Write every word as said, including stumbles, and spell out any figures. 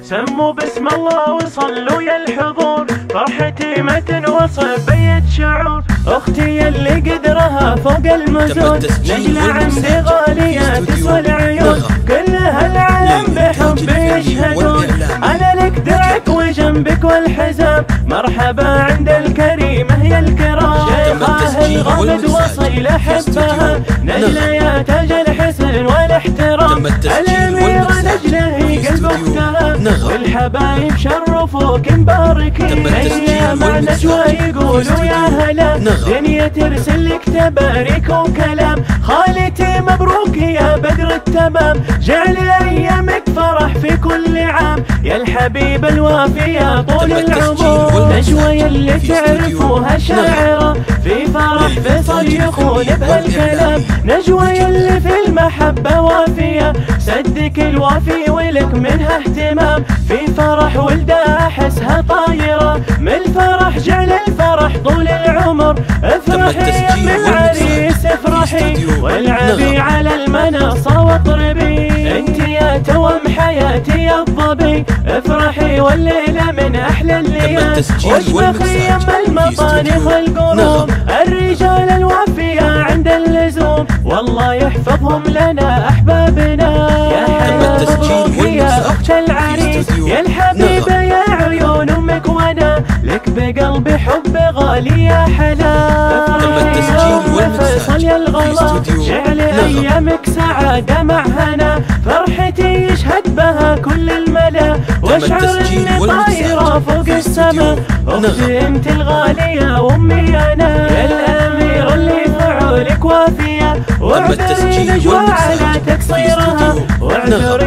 سموا باسم الله وصلوا يا الحضور، فرحتي ما تنوصف بيت شعور. اختي اللي قدرها فوق المزون، نجلة عندي غالية تسوى العيون، كلها العالم بحب يشهدون. انا لك درعك وجنبك والحزام، مرحبا عند الكريمة هي الكرام. شيخاه الغامد وصيل حبها، نجلة يا تاج الحسن والاحترام. الأميرة نجلة هي قلب اختها، والحبايب شرفوك مباركين. هيا مع نجوى يقولوا يا هلا، دنيا ترسل لك تبارك وكلام. خالتي مبروك يا بدر التمام، جعل ايامك فرح في كل عام. يا الحبيبة الوافية طول العمر، نجوى يلي تعرفوها شاعرة، في فرح فيصل يخون بهالكلام. نجوى يلي في المحبة وافية، صدق الوافي ولك منها اهتمام. في فرح ولدها احسها طايرة، من الفرح جعل الفرح طول العمر. افرحي يا ام العريس افرحي، والعبي على المنصة واطربي. انت يا توم حياتي يا الظبي، افرحي والليلة من احلى الليال. واشبخي يم المطانخ والقلوب، الرجال الوافية عند اللزوم، والله يحفظهم لنا احبابنا. يا حياة يا اخت العريس، يا الحبيبة يا عيون امك وانا، لك بقلبي حب غالي يا حلا. افرحي يا فيصل يا الغلا، جعل ايامك سعادة مع هنا. فرحتي يشهد بها كل الملا، واشعر اني طايرة فوق السما. اختي انت الغالية وامي انا، يا الاميرة اللي فعولك وافية. واعذري نجوى على تقصيرها، واعذري